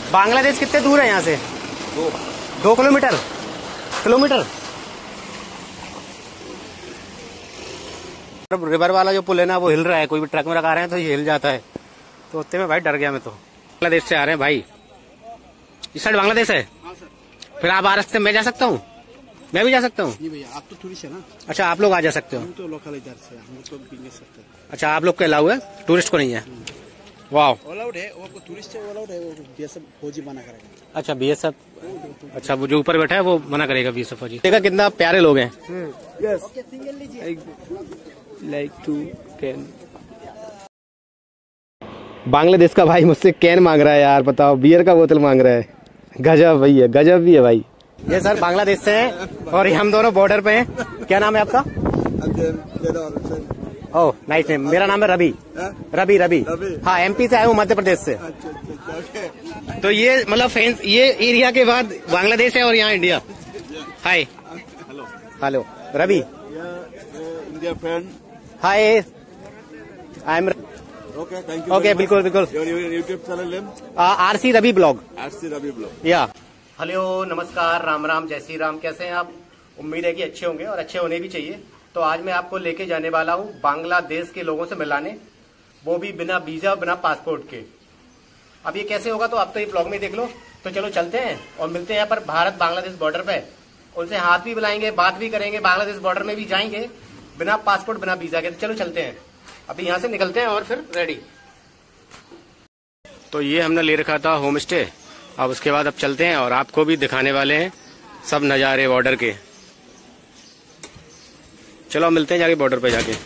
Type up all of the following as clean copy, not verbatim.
बांग्लादेश कितने दूर है यहाँ से? 2 किलोमीटर। रिवर वाला जो पुल है ना वो हिल रहा है, कोई भी ट्रक में लगा रहे हैं तो ये हिल जाता है, तो उतने में भाई डर गया मैं तो। बांग्लादेश से आ रहे हैं भाई, इस साइड बांग्लादेश है। हाँ सर। फिर आप आ रास्ते में मैं जा सकता हूँ? मैं भी जा सकता हूँ? नहीं भैया, आप तो टूरिस्ट है ना। अच्छा, आप लोग आ जा सकते हो? हम तो लोकल इधर से, हम लोग तो बिजनेस सकते हैं। अच्छा, आप लोग को अलाउ है, टूरिस्ट को नहीं है? वाह, अलाउड है, वो टूरिस्ट है अलाउड है, वो बीएसएफ फौजी मना करेगा। अच्छा बीएसएफ, अच्छा वो जो ऊपर बैठा है वो मना करेगा बीएसएफ फौजी। देखा कितना प्यारे लोग हैं। Yes, like to can. Bangladesh का भाई मुझसे कैन मांग रहा है यार, बताओ, बियर का बोतल मांग रहा है। गजब भैया, गजब भी है भाई। ये सर बांग्लादेश से हैं और हम दोनों बॉर्डर पे हैं। क्या नाम है आपका? Oh nice name. मेरा नाम है रवि। रवि। हाँ, एमपी से आया हूँ, मध्य प्रदेश से। तो ये मतलब फ्रेंड्स, ये एरिया के बाद बांग्लादेश है और यहाँ India. Hi, hello Ravi. India friend. Hi, I am okay, thank you. Okay, बिल्कुल बिल्कुल। YouTube channel name? RC Ravi vlog. RC Ravi vlog, या। हेलो, नमस्कार, राम राम, जय श्री राम। कैसे हैं आप? उम्मीद है कि अच्छे होंगे और अच्छे होने भी चाहिए। तो आज मैं आपको लेके जाने वाला हूँ बांग्लादेश के लोगों से मिलाने, वो भी बिना वीजा बिना पासपोर्ट के। अब ये कैसे होगा तो आप तो ये ब्लॉग में देख लो। तो चलो चलते हैं और मिलते हैं यहाँ पर भारत बांग्लादेश बॉर्डर पे। उनसे हाथ भी मिलाएंगे, बात भी करेंगे, बांग्लादेश बॉर्डर में भी जाएंगे बिना पासपोर्ट बिना वीजा के। तो चलो चलते हैं, अभी यहाँ से निकलते हैं और फिर रेडी। तो ये हमने ले रखा था होम स्टे। अब उसके बाद अब चलते हैं और आपको भी दिखाने वाले हैं सब नज़ारे बॉर्डर के। चलो मिलते हैं जाके बॉर्डर पे जाके।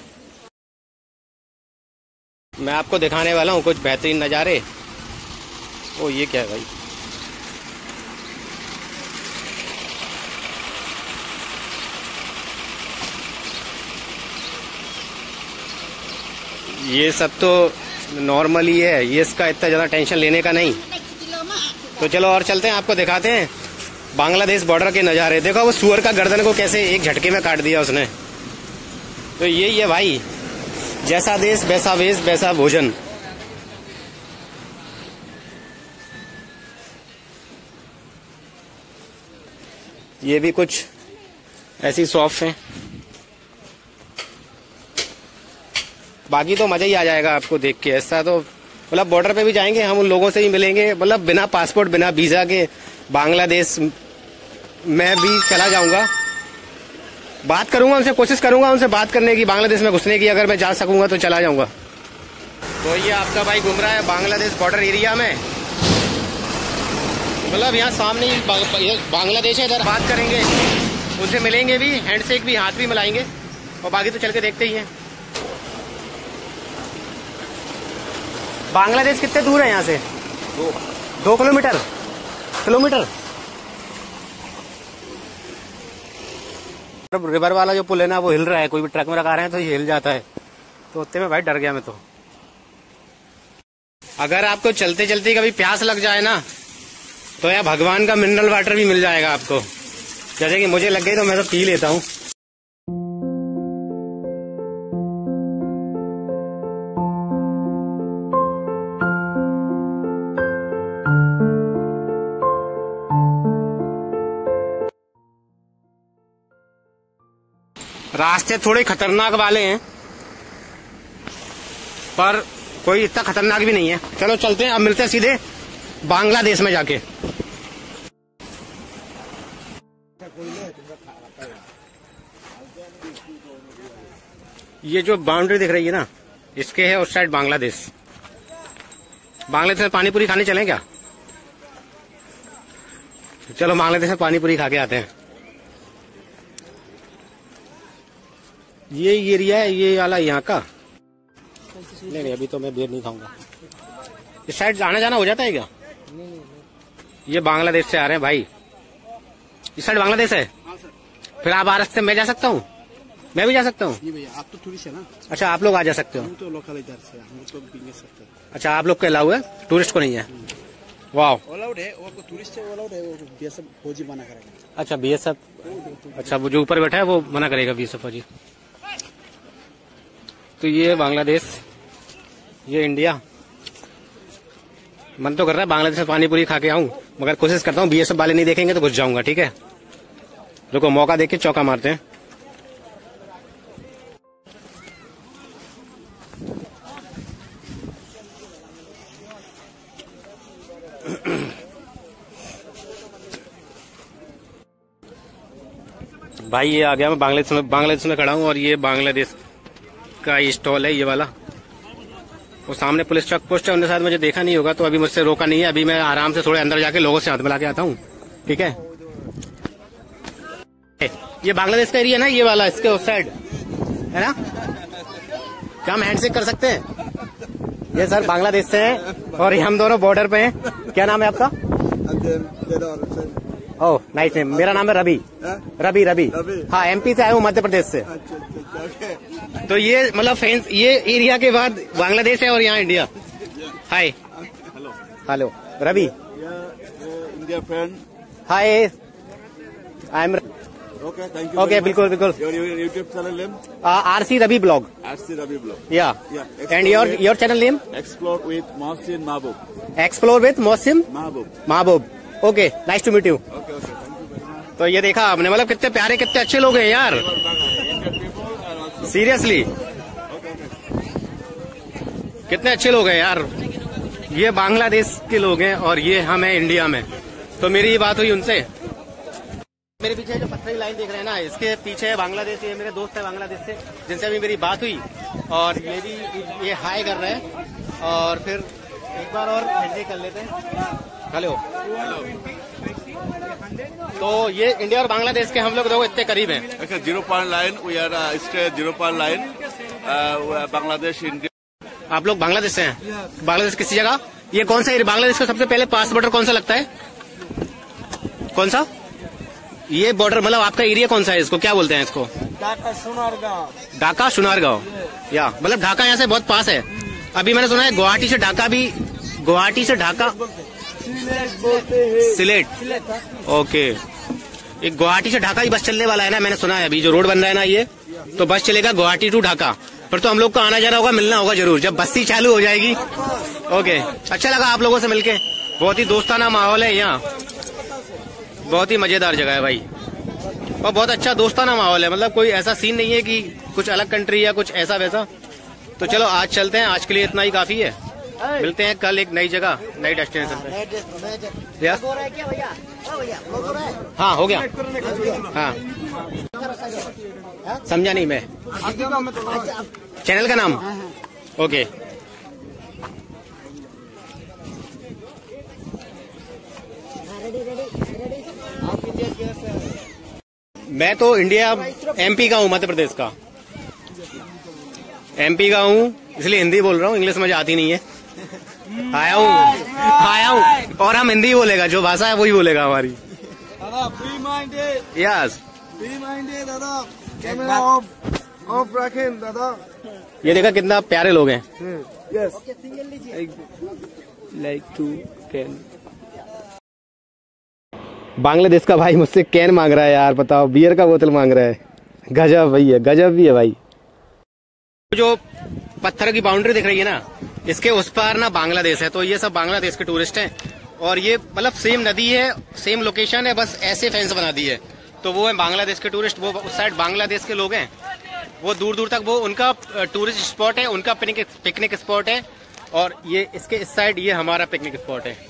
मैं आपको दिखाने वाला हूँ कुछ बेहतरीन नज़ारे। ओ ये क्या है भाई? ये सब तो नॉर्मल ही है, ये इसका इतना ज़्यादा टेंशन लेने का नहीं। तो चलो और चलते हैं, आपको दिखाते हैं बांग्लादेश बॉर्डर के नज़ारे। देखो वो सुअर का गर्दन को कैसे एक झटके में काट दिया उसने। तो यही है भाई, जैसा देश वैसा वेश वैसा भोजन। ये भी कुछ ऐसी शॉप्स हैं। बाकी तो मजा ही आ जाएगा आपको देख के। ऐसा तो मतलब बॉर्डर पे भी जाएंगे हम, उन लोगों से ही मिलेंगे, मतलब बिना पासपोर्ट बिना वीजा के बांग्लादेश मैं भी चला जाऊंगा। बात करूंगा उनसे, कोशिश करूंगा उनसे बात करने की, बांग्लादेश में घुसने की। अगर मैं जा सकूंगा तो चला जाऊंगा। तो ये आपका भाई घूम रहा है बांग्लादेश बॉर्डर एरिया में। मतलब यहाँ सामने ही बांग्लादेश है, इधर बात करेंगे, उनसे मिलेंगे भी, हैंडशेक भी, हाथ भी मिलाएंगे, और बाकी तो चल के देखते ही हैं। बांग्लादेश कितने दूर है यहाँ से? 2 किलोमीटर। रिवर वाला जो पुल है ना वो हिल रहा है, कोई भी ट्रक में लगा रहे हैं तो ये हिल जाता है, तो उतने में भाई डर गया मैं तो। अगर आपको चलते चलते कभी प्यास लग जाए ना तो यहाँ भगवान का मिनरल वाटर भी मिल जाएगा आपको। जैसे कि मुझे लग गई तो मैं तो पी लेता हूँ। रास्ते थोड़े खतरनाक वाले हैं पर कोई इतना खतरनाक भी नहीं है। चलो चलते हैं, अब मिलते हैं सीधे बांग्लादेश में जाके। ये जो बाउंड्री दिख रही है ना, इसके है उस साइड बांग्लादेश। बांग्लादेश में पानी पूरी खाने चलें क्या? चलो बांग्लादेश में पानी पूरी खा के आते हैं। ये एरिया है ये वाला यहाँ का। नहीं अभी तो मैं बियर नहीं खाऊंगा। इस साइड आना जाना हो जाता है क्या? ये बांग्लादेश से आ रहे हैं भाई, इस साइड बांग्लादेश है। हाँ सर। फिर आप आ रास्ते में मैं जा सकता हूँ? मैं भी जा सकता हूँ? नहीं भैया, आप तो टूरिस्ट है ना। अच्छा, आप लोग आ जा सकते हो? हम तो लोकल इधर से, हम लोग तो बिजनेस सकते हैं। अच्छा, आप लोग को अलाउ है, टूरिस्ट को नहीं है? वाह, अलाउड है, वो टूरिस्ट है अलाउड है, वो बीएसएफ फौजी मना करेगा। अच्छा बीएसएफ, अच्छा वो जो ऊपर बैठा है वो मना करेगा बीएसएफ फौजी। तो ये बांग्लादेश, ये इंडिया, मन तो कर रहा है बांग्लादेश में पानी पूरी खा के आऊं, मगर कोशिश करता हूँ बीएसएफ वाले नहीं देखेंगे तो घुस जाऊंगा। ठीक है, रुको मौका देख के चौका मारते हैं। भाई ये आ गया, मैं बांग्लादेश में खड़ा हूँ और ये बांग्लादेश का स्टॉल है ये वाला। वो सामने पुलिस चेक पोस्ट है, उन्हें शायद मुझे देखा नहीं होगा तो अभी मुझसे रोका नहीं है। अभी मैं आराम से थोड़े अंदर जाके लोगों से हाथ मिला के आता हूँ। ठीक है, ये बांग्लादेश का एरिया ना ये वाला, इसके उस साइड है ना। क्या हम हैंडशेक कर सकते हैं? ये सर बांग्लादेश से हैं और हम दोनों बॉर्डर पे हैं। क्या नाम है आपका? Oh nice name. मेरा नाम है रवि। रवि। हाँ, एमपी से आया हूँ, मध्य प्रदेश से। तो ये मतलब फ्रेंड्स, ये एरिया के बाद बांग्लादेश है और यहाँ India. Hi hello Ravi. India friend. Hi I am Okay, thank you. Okay, बिल्कुल। Your YouTube channel name? RC Ravi Blog. RC Ravi Blog. Yeah. And your channel name? Explore with Mohsin Mahbub. Explore with Mohsin Mahbub. Okay, nice to meet you. Okay, thank you very much. तो ये देखा आपने, मतलब कितने प्यारे कितने अच्छे लोग हैं यार, सीरियसली कितने अच्छे लोग हैं यार। ये बांग्लादेश के लोग हैं और ये हम हैं इंडिया में। तो मेरी बात हुई उनसे। मेरे पीछे जो पत्थरी लाइन देख रहे हैं ना, इसके पीछे है बांग्लादेश। ये मेरे दोस्त है बांग्लादेश से, जिनसे अभी मेरी बात हुई और ये भी ये हाई कर रहे हैं। और फिर एक बार और हैंडशेक कर लेते हैं। हेलो। तो ये इंडिया और बांग्लादेश के हम लोग दो इतने करीब हैं। अच्छा, 0 point line. We are stay 0 point line. Bangladesh, India. आप लोग बांग्लादेश से हैं? बांग्लादेश किसी जगह? ये कौन सा एरिया बांग्लादेश का सबसे पहले पास बॉर्डर कौन सा लगता है? कौन सा ये बॉर्डर, मतलब आपका एरिया कौन सा है? इसको क्या बोलते हैं? इसको ढाका सुनारगांव। या मतलब ढाका यहाँ से बहुत पास है। अभी मैंने सुना है गुवाहाटी से ढाका सिलेट। ओके, एक गुवाहाटी से ढाका ही बस चलने वाला है ना, मैंने सुना है। अभी जो रोड बन रहा है ना ये, तो बस चलेगा गुवाहाटी टू ढाका। पर तो हम लोग को आना जाना होगा, मिलना होगा जरूर जब बस्ती चालू हो जाएगी। ओके, अच्छा लगा आप लोगों से मिलके, बहुत ही दोस्ताना माहौल है यहाँ, बहुत ही मजेदार जगह है भाई, और बहुत अच्छा दोस्ताना माहौल है। मतलब कोई ऐसा सीन नहीं है कि कुछ अलग कंट्री या कुछ ऐसा वैसा। तो चलो आज चलते हैं, आज के लिए इतना ही काफी है। मिलते हैं कल एक नई जगह, नई डेस्टिनेशन पे। हाँ हो गया। हाँ समझा नहीं मैं, चैनल का नाम? ओके। मैं तो इंडिया एमपी का हूँ, मध्य प्रदेश का एमपी का हूँ, इसलिए हिंदी बोल रहा हूँ, इंग्लिश मुझे आती नहीं है। आया हूँ और हम हिंदी बोलेगा, जो भाषा है वही बोलेगा हमारी। यस दादा, ये देखा कितना प्यारे लोग हैं। Like to can. बांग्लादेश का भाई मुझसे कैन मांग रहा है यार, बताओ, बियर का बोतल मांग रहा है। गजब भाई है, गजब भी है भाई। जो पत्थर की बाउंड्री दिख रही है ना, इसके उस पार ना बांग्लादेश है। तो ये सब बांग्लादेश के टूरिस्ट हैं और ये मतलब सेम नदी है, सेम लोकेशन है, बस ऐसे फेंस बना दी है। तो वो है बांग्लादेश के टूरिस्ट, वो उस साइड बांग्लादेश के लोग हैं, वो दूर दूर तक वो उनका टूरिस्ट स्पॉट है, उनका पिकनिक स्पॉट है। और ये इसके इस साइड ये हमारा पिकनिक स्पॉट है।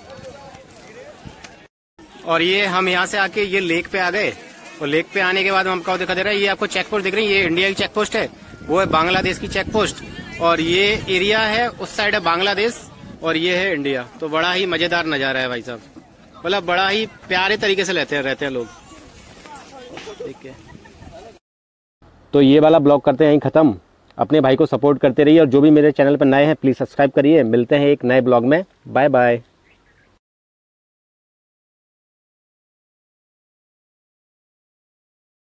और ये हम यहाँ से आके ये लेक पे आ गए, और लेक पे आने के बाद हमको दिखा दे रहा है, ये आपको चेक पोस्ट दिख रही है, ये इंडिया की चेक पोस्ट है, वो है बांग्लादेश की चेक पोस्ट। और ये एरिया है, उस साइड है बांग्लादेश और ये है इंडिया। तो बड़ा ही मजेदार नजारा है भाई साहब, मतलब बड़ा ही प्यारे तरीके से रहते हैं लोग। ठीक है, तो ये वाला ब्लॉग करते हैं यहीं खत्म। अपने भाई को सपोर्ट करते रहिए, और जो भी मेरे चैनल पर नए हैं प्लीज सब्सक्राइब करिए। मिलते हैं एक नए ब्लॉग में, बाय बाय।